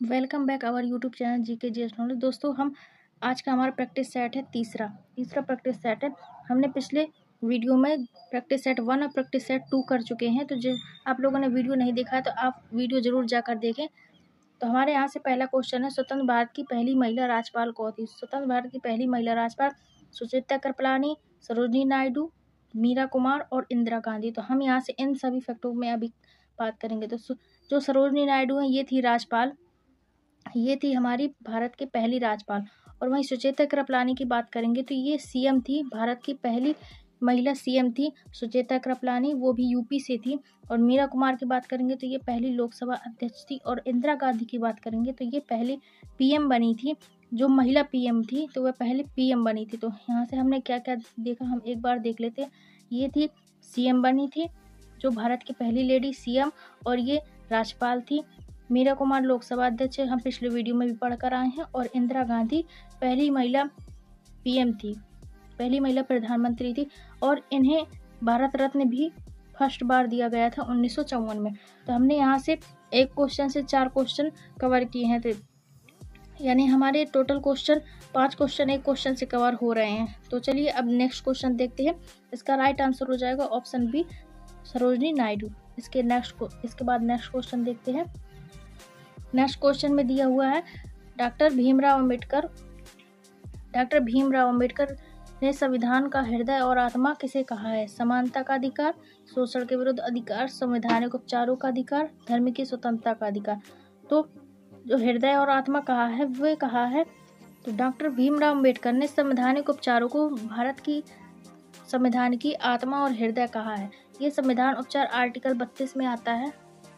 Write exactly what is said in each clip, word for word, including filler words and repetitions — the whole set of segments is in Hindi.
Welcome back our YouTube channel G K G S knowledge. दोस्तों, हम आज का हमारा प्रैक्टिस सेट है तीसरा तीसरा प्रैक्टिस सेट है। हमने पिछले वीडियो में प्रैक्टिस सेट वन और प्रैक्टिस सेट टू कर चुके हैं। तो जो आप लोगों ने वीडियो नहीं देखा है तो आप वीडियो ज़रूर जाकर देखें। तो हमारे यहाँ से पहला क्वेश्चन है, स्वतंत्र भारत की पहली महिला राज्यपाल कौन थी? स्वतंत्र भारत की पहली महिला राज्यपाल सुचेता कृपलानी, सरोजिनी नायडू, मीरा कुमार और इंदिरा गांधी। तो हम यहाँ से इन सभी फैक्टों में अभी बात करेंगे। तो जो सरोजिनी नायडू हैं ये थी राज्यपाल, ये थी हमारी भारत की पहली राज्यपाल। और वहीं सुचेता कृपलानी की बात करेंगे तो ये सीएम थी, भारत की पहली महिला सीएम थी सुचेता कृपलानी, वो भी यूपी से थी। और मीरा कुमार की बात करेंगे तो ये पहली लोकसभा अध्यक्ष थी। और इंदिरा गांधी की बात करेंगे तो ये पहली पीएम बनी थी, जो महिला पीएम थी तो वह पहले पीएम बनी थी। तो यहाँ से हमने क्या क्या देखा हम एक बार देख लेते हैं। ये थी सीएम बनी थी, जो भारत की पहली लेडी सीएम, और ये राज्यपाल थी। मीरा कुमार लोकसभा अध्यक्ष हम पिछले वीडियो में भी पढ़कर आए हैं। और इंदिरा गांधी पहली महिला पीएम थी, पहली महिला प्रधानमंत्री थी। और इन्हें भारत रत्न भी फर्स्ट बार दिया गया था उन्नीस सौ चौवन में। तो हमने यहाँ से एक क्वेश्चन से चार क्वेश्चन कवर किए हैं, तो यानी हमारे टोटल क्वेश्चन पांच क्वेश्चन एक क्वेश्चन से कवर हो रहे हैं। तो चलिए अब नेक्स्ट क्वेश्चन देखते हैं। इसका राइट आंसर हो जाएगा ऑप्शन बी, सरोजिनी नायडू। इसके नेक्स्ट इसके बाद नेक्स्ट क्वेश्चन देखते हैं। नेक्स्ट क्वेश्चन में दिया हुआ है, डॉक्टर भीमराव अंबेडकर डॉक्टर भीमराव अंबेडकर ने संविधान का हृदय और आत्मा किसे कहा है? समानता का अधिकार, शोषण के विरुद्ध अधिकार, संवैधानिक उपचारों का अधिकार, धर्म की स्वतंत्रता का अधिकार। तो जो हृदय और आत्मा कहा है वह कहा है, तो डॉक्टर भीमराव अंबेडकर ने संवैधानिक उपचारों को भारत की संविधान की आत्मा और हृदय कहा है। ये संविधान उपचार आर्टिकल बत्तीस में आता है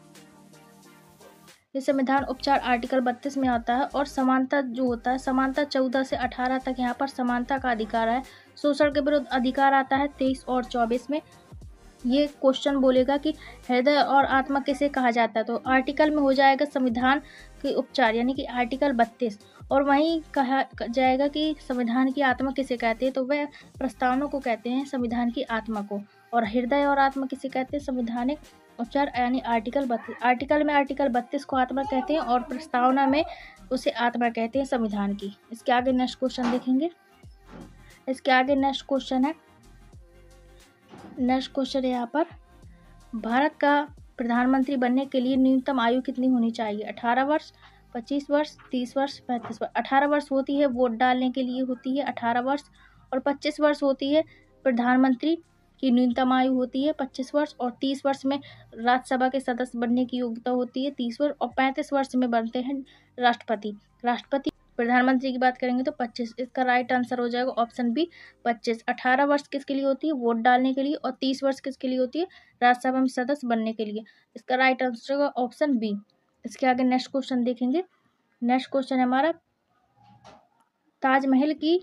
ये संविधान उपचार आर्टिकल बत्तीस में आता है। और समानता जो होता है, समानता चौदह से अठारह तक यहाँ पर समानता का अधिकार है। शोषण के विरुद्ध अधिकार आता है तेईस और चौबीस में। ये क्वेश्चन बोलेगा कि हृदय और आत्मा किसे कहा जाता है, तो आर्टिकल में हो जाएगा संविधान के उपचार, यानी कि आर्टिकल बत्तीस। और वहीं कहा जाएगा कि संविधान की आत्मा किसे कहते हैं, तो वह प्रस्तावना को कहते हैं, संविधान की आत्मा को। और हृदय और आत्मा किसे कहते हैं? संवैधानिक उपचार, यानी आर्टिकल बत्तीस। आर्टिकल में आर्टिकल बत्तीस को आत्मा कहते हैं और प्रस्तावना में उसे आत्मा कहते हैं संविधान की। इसके आगे नेक्स्ट क्वेश्चन देखेंगे। इसके आगे नेक्स्ट क्वेश्चन है नेक्स्ट क्वेश्चन है यहाँ पर, भारत का प्रधानमंत्री बनने के लिए न्यूनतम आयु कितनी होनी चाहिए? अठारह वर्ष, पच्चीस वर्ष, तीस वर्ष, पैंतीस वर्ष। अठारह वर्ष होती है वोट डालने के लिए होती है अठारह वर्ष, और पच्चीस वर्ष होती है प्रधानमंत्री की न्यूनतम आयु होती है पच्चीस वर्ष, और तीस वर्ष में राज्यसभा के सदस्य बनने की योग्यता होती है तीस वर्ष, और पैंतीस वर्ष में बनते हैं राष्ट्रपति राष्ट्रपति प्रधानमंत्री की बात करेंगे तो पच्चीस। इसका राइट आंसर हो जाएगा ऑप्शन बी, पच्चीस। अठारह वर्ष किसके लिए होती है? वोट डालने के लिए। और तीस वर्ष किसके लिए होती है? राज्यसभा में सदस्य बनने के लिए। इसका राइट आंसर होगा ऑप्शन बी। इसके आगे नेक्स्ट क्वेश्चन देखेंगे। नेक्स्ट क्वेश्चन है हमारा, ताजमहल की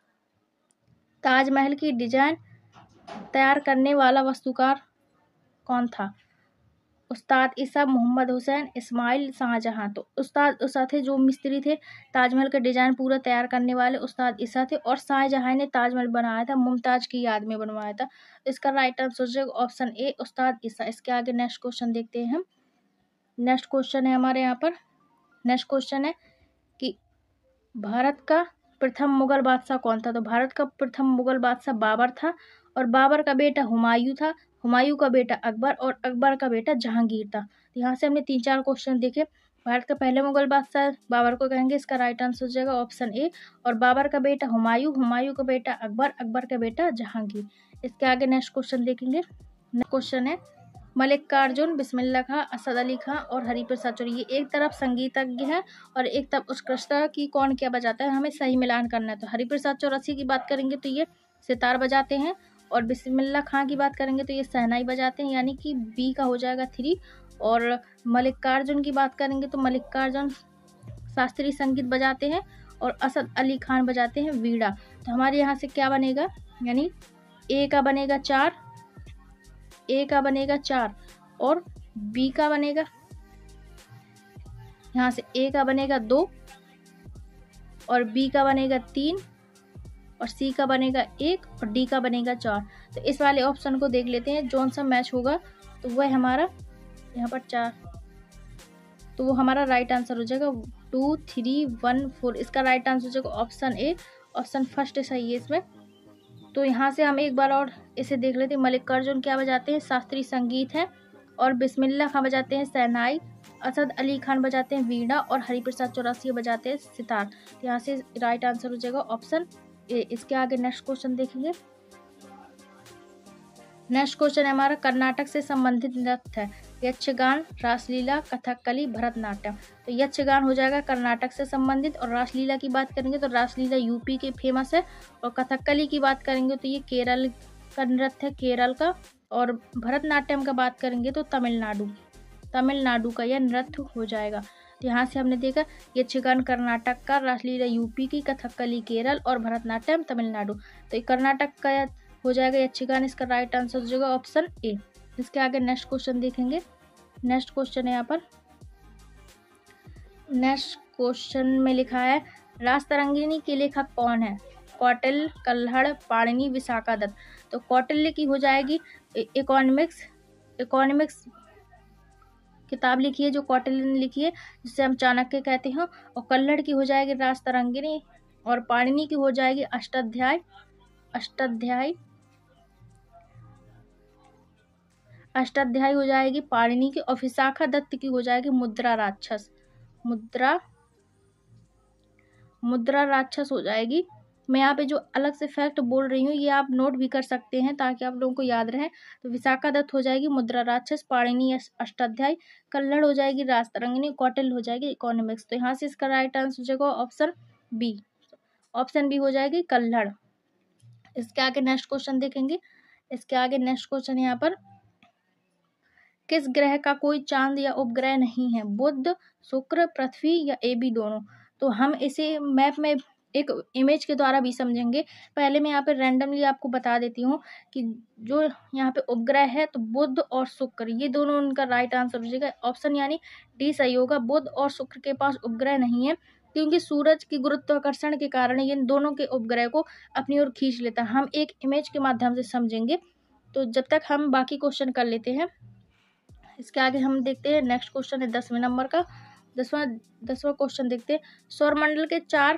ताजमहल की डिजाइन तैयार करने वाला वास्तुकार कौन था? उस्ताद ईसा, मोहम्मद हुसैन, इस्माइल, शाहजहां। तो उस्ताद ईसा थे जो मिस्त्री थे, ताजमहल का डिजाइन पूरा तैयार करने वाले उस्ताद ईसा थे। और शाहजहां ने ताजमहल बनाया था, मुमताज की याद में बनवाया था। इसका राइट आंसर हो जाएगा ऑप्शन ए, उस्ताद ईसा। इसके आगे नेक्स्ट क्वेश्चन देखते हैं हम। नेक्स्ट क्वेश्चन है हमारे यहाँ पर नेक्स्ट क्वेश्चन है कि भारत का प्रथम मुगल बादशाह कौन था? तो भारत का प्रथम मुगल बादशाह बाबर था, और बाबर का बेटा हुमायूं था, हुमायूं का बेटा अकबर, और अकबर का बेटा जहांगीर था। तो यहाँ से हमने तीन चार क्वेश्चन देखे। भारत का पहले मुगल बादशाह बाबर को कहेंगे, इसका राइट आंसर हो जाएगा ऑप्शन ए। और बाबर का बेटा हुमायूं, हुमायूं का बेटा अकबर, अकबर का बेटा जहांगीर। इसके आगे नेक्स्ट क्वेश्चन देखेंगे। नेक्स्ट क्वेश्चन है, मल्लिकार्जुन, बिस्मिल्लाह खां, असद अली खां और हरिप्रसाद चौधरी, ये एक तरफ संगीतज्ञ है और एक तरफ उत्कृष्टता की कौन क्या बजाता है, हमें सही मिलान करना है। तो हरिप्रसाद चौरसी की बात करेंगे तो ये सितार बजाते हैं, और बिस्मिल्लाह खां की बात करेंगे तो ये शहनाई बजाते हैं, यानी कि बी का हो जाएगा थ्री। और मल्लिकार्जुन की बात करेंगे तो मल्लिकार्जुन शास्त्रीय संगीत बजाते हैं, और असद अली खान बजाते हैं वीणा। तो हमारे यहाँ से क्या बनेगा, यानी ए का बनेगा चार, ए का बनेगा चार, और बी का बनेगा, यहाँ से ए का बनेगा दो, और बी का बनेगा तीन, और सी का बनेगा एक, और डी का बनेगा चार। तो इस वाले ऑप्शन को देख लेते हैं, जौन सा मैच होगा तो वह हमारा यहाँ पर चार। तो वो हमारा राइट आंसर हो जाएगा टू थ्री वन फोर। इसका राइट आंसर हो जाएगा ऑप्शन ए, ऑप्शन फर्स्ट सही है इसमें। तो यहाँ से हम एक बार और इसे देख लेते हैं। मल्लिकार्जुन क्या बजाते हैं? शास्त्रीय संगीत है। और बिस्मिल्लाह खां बजाते हैं शहनाई, असद अली खान बजाते हैं वीणा और हरिप्रसाद चौरसिया बजाते हैं सितार। तो यहाँ से राइट आंसर हो जाएगा ऑप्शन ए। इसके आगे नेक्स्ट क्वेश्चन देखेंगे। नेक्स्ट क्वेश्चन है हमारा कर्नाटक से संबंधित नृत्य है यक्षगान, रासलीला, कथकली, भरतनाट्यम। तो यक्षगान हो जाएगा कर्नाटक से संबंधित, और रासलीला की बात करेंगे तो रासलीला यूपी के फेमस है, और कथकली की बात करेंगे तो ये केरल का नृत्य है, केरल का। और भरतनाट्यम का बात करेंगे तो तमिलनाडु तमिलनाडु का यह नृत्य हो जाएगा। तो यहाँ से हमने देखा यक्षगान कर्नाटक का, रासलीला यूपी की, कथकली केरल और भरतनाट्यम तमिलनाडु। तो ये कर्नाटक का हो जाएगा यक्षगान, इसका राइट आंसर हो जाएगा ऑप्शन ए। इसके आगे नेक्स्ट क्वेश्चन देखेंगे। नेक्स्ट क्वेश्चन है यहाँ पर, नेक्स्ट क्वेश्चन में लिखा है रासतरंगिणी के लेखक कौन है? कौटिल्य, कल्हड़, पाणिनि, विशाखा दत्त। तो कौटिल्य की हो जाएगी इकोनॉमिक्स इकोनॉमिक्स किताब लिखी है जो कौटिल्य ने लिखी है, जिसे हम चाणक्य कहते हैं। और कल्हड़ की हो जाएगी रासतरंगिणी, और पाणिनि की हो जाएगी अष्टाध्यायी अष्टाध्यायी अष्टाध्यायी हो जाएगी पाणिनि की। और विशाखा दत्त की हो जाएगी मुद्रा राक्षस मुद्रा मुद्रा राक्षस हो जाएगी। मैं यहाँ पे जो अलग से फैक्ट बोल रही हूँ ये आप नोट भी कर सकते हैं ताकि आप लोगों को याद रहे। तो विशाखा दत्त हो जाएगी मुद्रा राक्षस, पाणिनि अष्टाध्यायी, कल्हड़ हो जाएगी रासतरंगिणी, कौटिल्य हो जाएगी इकोनॉमिक्स। तो यहाँ से इसका राइट आंसर हो जाएगा ऑप्शन बी ऑप्शन बी हो जाएगी कल्हड़। इसके आगे नेक्स्ट क्वेश्चन देखेंगे। इसके आगे नेक्स्ट क्वेश्चन यहाँ पर, किस ग्रह का कोई चांद या उपग्रह नहीं है? बुध, शुक्र, पृथ्वी या ए बी दोनों। तो हम इसे मैप में एक इमेज के द्वारा भी समझेंगे। पहले मैं यहाँ पे रैंडमली आपको बता देती हूँ कि जो यहाँ पे उपग्रह है तो बुध और शुक्र, ये दोनों उनका राइट आंसर हो जाएगा। ऑप्शन यानी डी सही होगा। बुध और शुक्र के पास उपग्रह नहीं है क्योंकि सूरज की गुरुत्वाकर्षण के कारण ये दोनों के उपग्रह को अपनी ओर खींच लेता है। हम एक इमेज के माध्यम से समझेंगे। तो जब तक हम बाकी क्वेश्चन कर लेते हैं। इसके आगे हम देखते हैं नेक्स्ट क्वेश्चन है दसवें नंबर का। दसवां दसवां क्वेश्चन देखते हैं। सौरमंडल के चार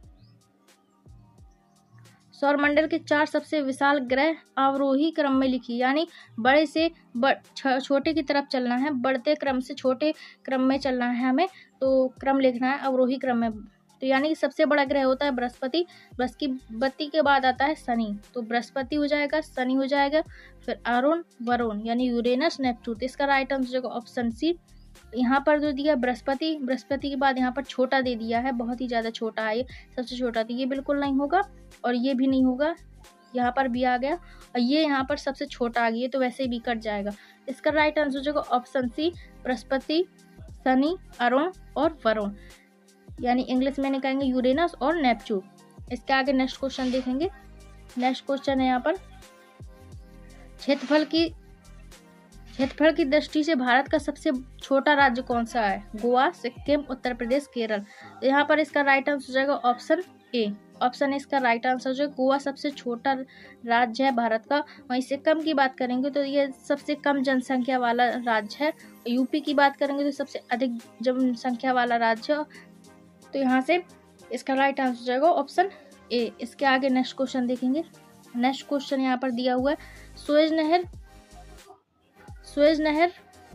सौरमंडल के चार सबसे विशाल ग्रह अवरोही क्रम में लिखी, यानी बड़े से छोटे की तरफ चलना है, बढ़ते क्रम से छोटे क्रम में चलना है हमें। तो क्रम लिखना है अवरोही क्रम में। तो यानी कि सबसे बड़ा ग्रह होता है बृहस्पति, बृहस्पति के बाद आता है शनि। तो बृहस्पति हो जाएगा, शनि हो जाएगा, फिर अरुण, वरुण यानी यूरेनस, नेपच्यून। तो इसका राइट आंसर हो जाएगा ऑप्शन सी। यहाँ पर जो दिया बृहस्पति, बृहस्पति के बाद यहाँ पर छोटा दे दिया है, बहुत ही ज़्यादा छोटा है ये, सबसे छोटा। तो ये बिल्कुल नहीं होगा और ये भी नहीं होगा। यहाँ पर भी आ गया और ये यहाँ पर सबसे छोटा आ गया, तो वैसे भी कट जाएगा। इसका राइट आंसर हो जाएगा ऑप्शन सी, बृहस्पति, शनि, अरुण और वरुण, यानी इंग्लिश में निकालेंगे यूरेनस और नेपच्यून। इसके आगे नेक्स्ट क्वेश्चन देखेंगे। नेक्स्ट क्वेश्चन है यहाँ पर, क्षेत्रफल की क्षेत्रफल की दृष्टि से भारत का सबसे छोटा राज्य कौन सा है? गोवा, सिक्किम, उत्तर प्रदेश, केरल। तो यहाँ पर इसका राइट आंसर हो जाएगा ऑप्शन ए। ऑप्शन इसका राइट आंसर जो है गोवा सबसे छोटा राज्य है भारत का। वहीं सिक्किम की बात करेंगे तो ये सबसे कम जनसंख्या वाला राज्य है। यूपी की बात करेंगे तो सबसे अधिक जनसंख्या वाला राज्य है। तो यहाँ से इसका राइट आंसर हो जाएगा ऑप्शन ए। इसके आगे नेक्स्ट क्वेश्चन देखेंगे। नेक्स्ट क्वेश्चन यहाँ पर दिया हुआ है, सुएज नहर सुएज नहर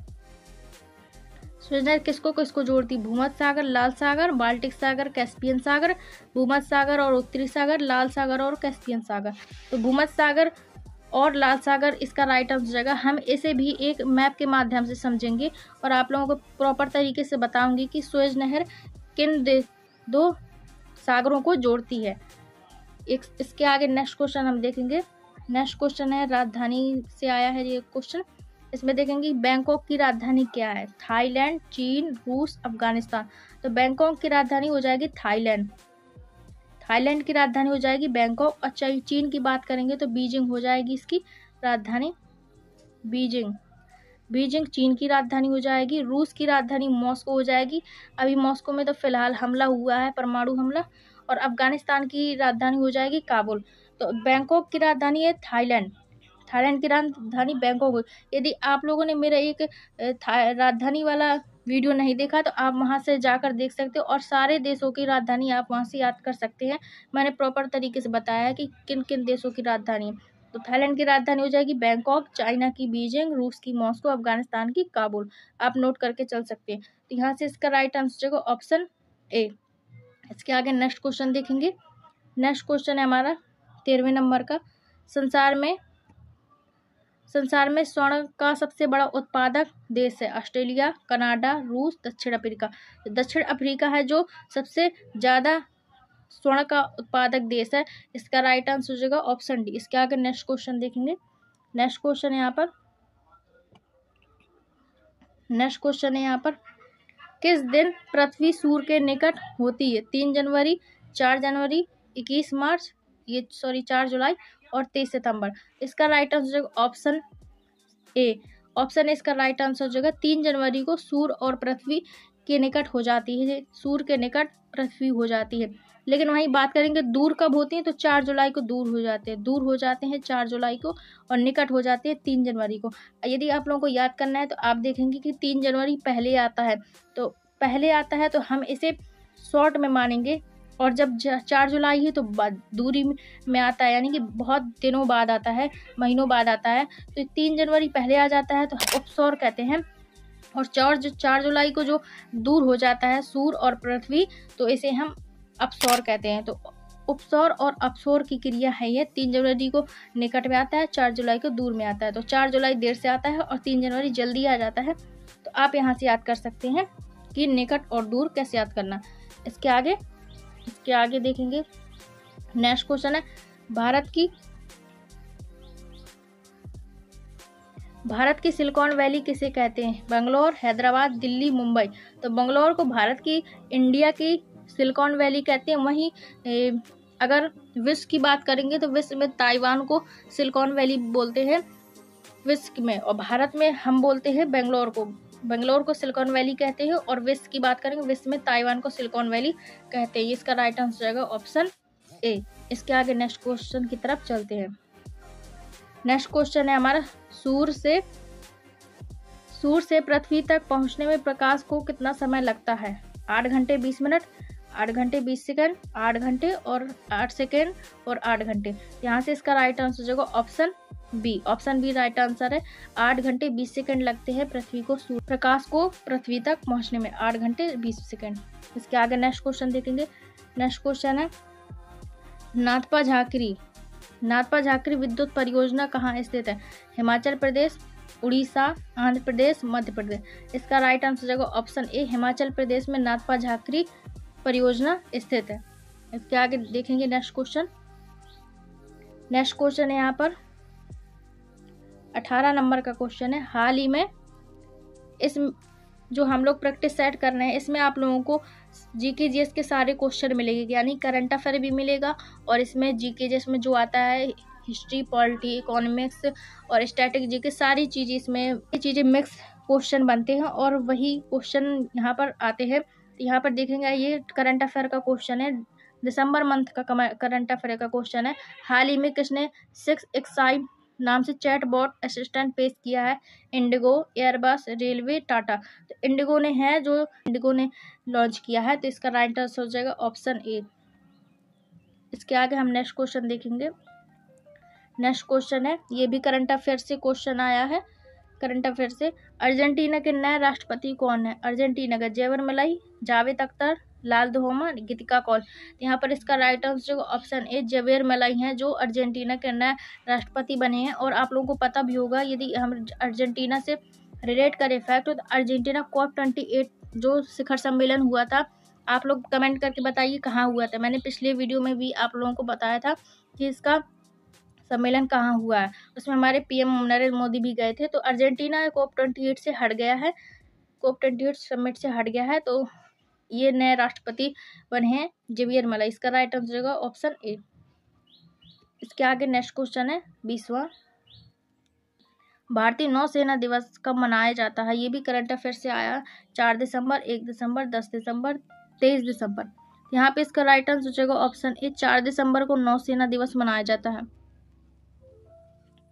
सुएज नहर किसको किसको जोड़ती? भूमध्य सागर, लाल सागर, बाल्टिक सागर, कैस्पियन सागर, भूमध्य सागर और उत्तरी सागर, लाल सागर और कैस्पियन सागर। तो भूमध्य सागर और लाल सागर इसका राइट आंसर हो जाएगा। हम इसे भी एक मैप के माध्यम से समझेंगे और आप लोगों को प्रॉपर तरीके से बताऊंगी कि सुएज नहर किन दो सागरों को जोड़ती है। एक इसके आगे नेक्स्ट क्वेश्चन हम देखेंगे। नेक्स्ट क्वेश्चन है, राजधानी से आया है ये क्वेश्चन। इसमें देखेंगे बैंकॉक की राजधानी क्या है? थाईलैंड, चीन, रूस, अफगानिस्तान। तो बैंकॉक की राजधानी हो जाएगी थाईलैंड। थाईलैंड की राजधानी हो जाएगी बैंकॉक। अच्छा, चीन की बात करेंगे तो बीजिंग हो जाएगी इसकी राजधानी, बीजिंग बीजिंग चीन की राजधानी हो जाएगी। रूस की राजधानी मॉस्को हो जाएगी। अभी मॉस्को में तो फिलहाल हमला हुआ है, परमाणु हमला। और अफगानिस्तान की राजधानी हो जाएगी काबुल। तो बैंकॉक की राजधानी है थाईलैंड, थाईलैंड की राजधानी बैंकॉक। यदि आप लोगों ने मेरा एक राजधानी वाला वीडियो नहीं देखा तो आप वहां से जाकर देख सकते हो, और सारे देशों की राजधानी आप वहां से याद कर सकते हैं। मैंने प्रॉपर तरीके से बताया है कि किन किन देशों की राजधानी है। तो थाईलैंड की राजधानी हो जाएगी बैंकॉक, चाइना की बीजिंग, रूस की मॉस्को, अफगानिस्तान की काबुल। आप नोट करके चल सकते हैं। तो यहाँ से इसका राइट आंसर होगा ऑप्शन ए। इसके आगे नेक्स्ट क्वेश्चन देखेंगे। नेक्स्ट क्वेश्चन है हमारा तेरहवें नंबर का। संसार में संसार में स्वर्ण का सबसे बड़ा उत्पादक देश है ऑस्ट्रेलिया, कनाडा, रूस, दक्षिण अफ्रीका। तो दक्षिण अफ्रीका है जो सबसे ज्यादा स्वर्ण का उत्पादक देश है। इसका राइट आंसर हो जाएगा ऑप्शन डी। इसके आगे नेक्स्ट क्वेश्चन देखेंगे। नेक्स्ट क्वेश्चन है यहाँ पर नेक्स्ट क्वेश्चन है यहाँ पर किस दिन पृथ्वी सूर्य के निकट होती है? तीन जनवरी, चार जनवरी, इक्कीस मार्च, ये सॉरी चार जुलाई और तेईस सितंबर। इसका राइट आंसर हो ऑप्शन ए। ऑप्शन ए इसका राइट आंसर हो जाएगा। तीन जनवरी को सूर्य और पृथ्वी के निकट हो जाती है, सूर्य के निकट पृथ्वी हो जाती है। लेकिन वहीं बात करेंगे दूर कब होती है, तो चार जुलाई को दूर हो जाते हैं दूर हो जाते हैं चार जुलाई को, और निकट हो जाते हैं तीन जनवरी को। यदि आप लोगों को याद करना है तो आप देखेंगे कि तीन जनवरी पहले आता है, तो पहले आता है तो हम इसे शॉर्ट में मानेंगे, और जब चार जुलाई है तो दूरी में आता है, यानी कि बहुत दिनों बाद आता है, महीनों बाद आता है। तो तीन जनवरी पहले आ जाता है तो उपसौर कहते हैं। और चार चार जुलाई को जो दूर हो जाता है सूर्य और पृथ्वी, तो इसे हम अपसौर कहते हैं। तो उपसौर और अपसौर की क्रिया है ये। तीन जनवरी को निकट में आता है, चार जुलाई को दूर में आता है। तो चार जुलाई देर से आता है और तीन जनवरी जल्दी आ जाता है। तो आप यहाँ से याद कर सकते हैं कि निकट और दूर कैसे याद करना। इसके आगे इसके आगे देखेंगे। नेक्स्ट क्वेश्चन है भारत की भारत की सिलिकॉन वैली किसे कहते हैं? बेंगलोर, हैदराबाद, दिल्ली, मुंबई। तो बेंगलोर को भारत की इंडिया की सिलिकॉन वैली कहते हैं। वहीं ए, अगर विश्व की बात करेंगे तो विश्व में ताइवान को सिलिकॉन वैली बोलते हैं विश्व में, और भारत में हम बोलते हैं बेंगलोर को बेंगलोर को सिलिकॉन वैली कहते हैं। और विश्व की बात करेंगे विश्व में ताइवान को सिलिकॉन वैली कहते हैं। इसका राइट आंसर जाएगा ऑप्शन ए। इसके आगे नेक्स्ट क्वेश्चन की तरफ चलते हैं। नेक्स्ट क्वेश्चन है हमारा सूर्य से सूर्य से पृथ्वी तक पहुंचने में प्रकाश को कितना समय लगता है? आठ घंटे बीस मिनट, आठ घंटे बीस सेकंड, आठ घंटे और आठ सेकंड और आठ घंटे। यहाँ से इसका राइट आंसर हो जाएगा option B. Option B right answer है। आठ घंटे बीस सेकंड लगते हैं पृथ्वी को सूर्य प्रकाश को पृथ्वी तक पहुंचने में, आठ घंटे बीस सेकंड। इसके आगे नेक्स्ट क्वेश्चन देखेंगे। नेक्स्ट क्वेश्चन है नाथपा झाकरी नाथपा झाकरी विद्युत परियोजना कहाँ स्थित है? हिमाचल प्रदेश, उड़ीसा, आंध्र प्रदेश, मध्य प्रदेश। इसका राइट आंसर जाएगा ऑप्शन ए। हिमाचल प्रदेश में नाथपा झाकरी परियोजना स्थित है। इसके आगे देखेंगे नेक्स्ट क्वेश्चन। नेक्स्ट क्वेश्चन है यहाँ पर अठारह नंबर का क्वेश्चन है। हाल ही में इस जो हम लोग प्रैक्टिस सेट कर रहे हैं इसमें आप लोगों को जीके जीएस के सारे क्वेश्चन मिलेंगे, यानी करंट अफेयर भी मिलेगा, और इसमें जीके जीएस में जो आता है हिस्ट्री, पॉलिटी, इकोनॉमिक्स और स्टैटिक जीके सारी चीज़ें इसमें चीज़ें मिक्स क्वेश्चन बनते हैं और वही क्वेश्चन यहाँ पर आते हैं। यहाँ पर देखेंगे ये करंट अफेयर का क्वेश्चन है, दिसंबर मंथ का करंट अफेयर का क्वेश्चन है। हाल ही में किसने सिक्स एक्साइड नाम से चैट बॉट असिस्टेंट पेश किया है? IndiGo, Airbus, railway, Tata. तो इंडिगो ने है जो इंडिगो ने लॉन्च किया है। तो इसका राइट आंसर हो जाएगा ऑप्शन ए। इसके आगे हम नेक्स्ट क्वेश्चन देखेंगे। नेक्स्ट क्वेश्चन है, ये भी करंट अफेयर से क्वेश्चन आया है। करंट अफेयर से अर्जेंटीना के नए राष्ट्रपति कौन है? अर्जेंटीना का जेवर मलाई, जावेद अख्तर, लाल दहोमा, गीतिका कौल। यहाँ पर इसका right answer option A Xavier मलाई हैं जो अर्जेंटीना के नए राष्ट्रपति बने हैं। और आप लोगों को पता भी होगा, यदि हम अर्जेंटीना से रिलेट करें फैक्ट, तो अर्जेंटीना कॉप ट्वेंटी एट जो शिखर सम्मेलन हुआ था, आप लोग कमेंट करके बताइए कहाँ हुआ था। मैंने पिछले वीडियो में भी आप लोगों को बताया था कि इसका सम्मेलन कहाँ हुआ है, उसमें हमारे पीएम नरेंद्र मोदी भी गए थे। तो अर्जेंटीना कॉप ट्वेंटी एट से हट गया है, कॉप ट्वेंटी एट समिट से हट गया है, तो ये नए राष्ट्रपति बने हैं जेवियर मलाई। इसका राइट आंसर होगा ऑप्शन ए। इसके आगे नेक्स्ट क्वेश्चन है बीसवां, भारतीय नौसेना दिवस कब मनाया जाता है? ये भी करंट अफेयर से आया। चार दिसंबर, एक दिसंबर, दस दिसंबर, तेईस दिसंबर। यहाँ पे इसका राइट आंसर हो जाएगा ऑप्शन ए। चार दिसंबर को नौसेना दिवस मनाया जाता है।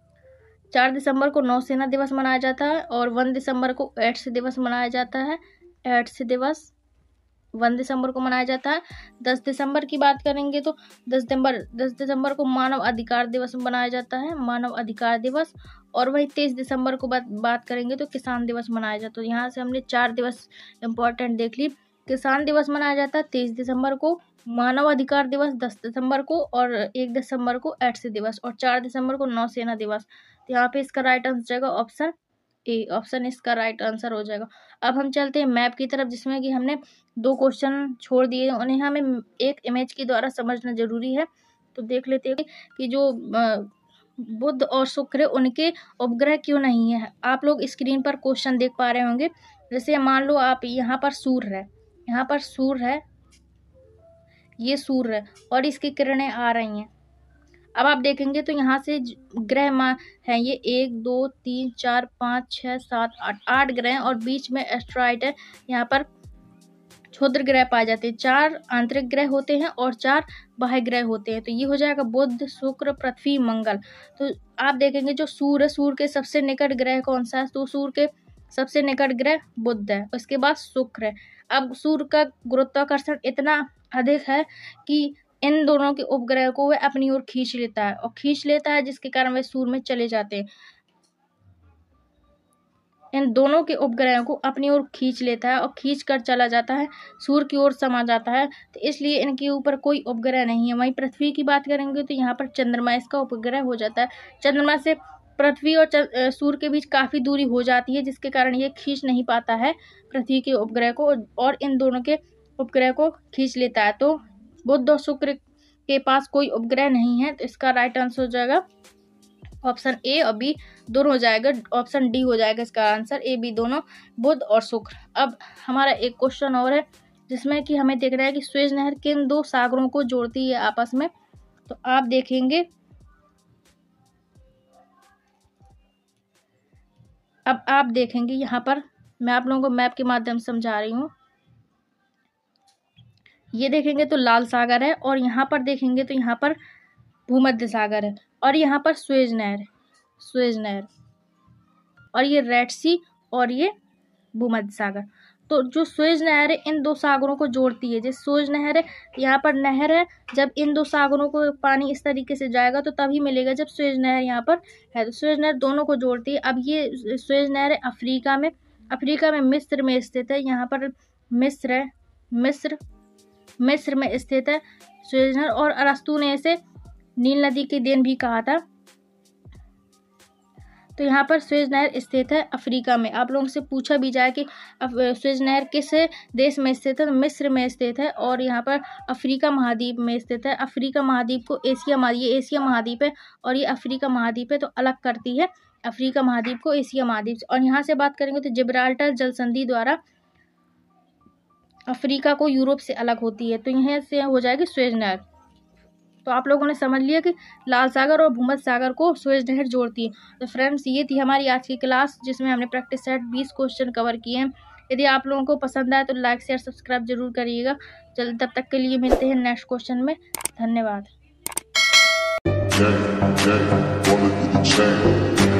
चार दिसंबर को नौसेना दिवस मनाया जाता है और वन दिसंबर को एड्स दिवस मनाया जाता है। एड्स दिवस वन दिसंबर को मनाया जाता है। दस दिसंबर की बात करेंगे तो दस दिसंबर दस दिसंबर को मानव अधिकार दिवस मनाया जाता है, मानव अधिकार दिवस। और वही तेईस दिसंबर को बात बात करेंगे तो किसान दिवस मनाया जाता है। तो यहाँ से हमने चार दिवस इम्पोर्टेंट देख ली। किसान दिवस मनाया जाता है तेईस दिसंबर को, मानव अधिकार दिवस दस दिसंबर को, और एक दिसंबर को एड्स दिवस, और चार दिसंबर को नौसेना दिवस। तो यहाँ पे इसका राइट आंसर जाएगा ऑप्शन ए, ऑप्शन इसका राइट आंसर हो जाएगा। अब हम चलते हैं मैप की तरफ, जिसमें कि हमने दो क्वेश्चन छोड़ दिए, उन्हें हमें एक इमेज के द्वारा समझना जरूरी है। तो देख लेते हैं कि जो बुध और शुक्र उनके उपग्रह क्यों नहीं है। आप लोग स्क्रीन पर क्वेश्चन देख पा रहे होंगे। जैसे मान लो आप यहाँ पर सूर्य है, यहाँ पर सूर्य है, ये सूर्य है और इसकी किरणें आ रही हैं। अब आप देखेंगे तो यहाँ से ग्रह मान है ये एक दो तीन चार पाँच छः सात आठ आठ ग्रह हैं और बीच में एस्ट्रॉइड है। यहाँ पर क्षुद्र ग्रह पाए जाते हैं। चार आंतरिक ग्रह होते हैं और चार बाह्य ग्रह होते हैं। तो ये हो जाएगा बुध, शुक्र, पृथ्वी, मंगल। तो आप देखेंगे जो सूर्य, सूर्य के सबसे निकट ग्रह कौन सा है, तो सूर्य के सबसे निकट ग्रह बुध है, उसके बाद शुक्र है। अब सूर्य का गुरुत्वाकर्षण इतना अधिक है कि इन दोनों के उपग्रह को वह अपनी ओर खींच लेता है और खींच लेता है जिसके कारण वे सूर्य में चले जाते हैं। इन दोनों के उपग्रहों को अपनी ओर खींच लेता है और खींच कर चला जाता है, सूर्य की ओर समा जाता है। तो इसलिए इनके ऊपर कोई उपग्रह नहीं है। वहीं पृथ्वी की बात करेंगे तो यहाँ पर चंद्रमा इसका उपग्रह हो जाता है। चंद्रमा से पृथ्वी और सूर्य के बीच काफ़ी दूरी हो जाती है, जिसके कारण ये खींच नहीं पाता है पृथ्वी के उपग्रह को और इन दोनों के उपग्रह को खींच लेता है। तो बुध और शुक्र के पास कोई उपग्रह नहीं है। तो इसका राइट आंसर हो जाएगा ऑप्शन ए और बी दोनों हो जाएगा, ऑप्शन डी हो जाएगा इसका आंसर, ए बी दोनों, बुध और शुक्र। अब हमारा एक क्वेश्चन और है जिसमें कि हमें देख रहा है कि सुएज नहर किन दो सागरों को जोड़ती है आपस में। तो आप देखेंगे, अब आप देखेंगे यहाँ पर मैं आप लोगों को मैप के माध्यम से समझा रही हूँ। ये देखेंगे तो लाल सागर है और यहाँ पर देखेंगे तो यहाँ पर भूमध्य सागर है और यहाँ पर सुएज नहर है, सुएज नहर, और ये रेड सी और ये भूमध्य सागर। तो जो सुएज नहर है इन दो सागरों को जोड़ती है। जैसे सुएज नहर है, यहाँ पर नहर है, जब इन दो सागरों को पानी इस तरीके से जाएगा तो तभी मिलेगा जब सुएज नहर यहाँ पर है। तो सुएज नहर दोनों को जोड़ती है। अब ये सुएज नहर है अफ्रीका में, अफ्रीका में मिस्र में स्थित है। यहाँ पर मिस्र है, मिस्र मिस्र में स्थित है सुएज नहर। और अरस्तु ने इसे नील नदी की देन भी कहा था। तो यहाँ पर सुएज नहर स्थित है अफ्रीका में। आप लोगों से पूछा भी जाए कि सुएज नहर किस देश में स्थित है, तो मिस्र में स्थित है और यहाँ पर अफ्रीका महाद्वीप में स्थित है। अफ्रीका महाद्वीप को एशिया महाद्वीप, ये एशिया महाद्वीप है और ये अफ्रीका महाद्वीप है, तो अलग करती है अफ्रीका महाद्वीप को एशिया महाद्वीप से। और यहाँ से बात करेंगे तो जिब्राल्टर जल संधि द्वारा अफ्रीका को यूरोप से अलग होती है। तो यहाँ से हो जाएगी सुएज नहर। तो आप लोगों ने समझ लिया कि लाल सागर और भूमध्य सागर को सुएज नहर जोड़ती है। तो फ्रेंड्स, ये थी हमारी आज की क्लास जिसमें हमने प्रैक्टिस सेट बीस क्वेश्चन कवर किए हैं। यदि आप लोगों को पसंद आए तो लाइक शेयर सब्सक्राइब जरूर करिएगा। चल तब तक के लिए मिलते हैं नेक्स्ट क्वेश्चन में। धन्यवाद।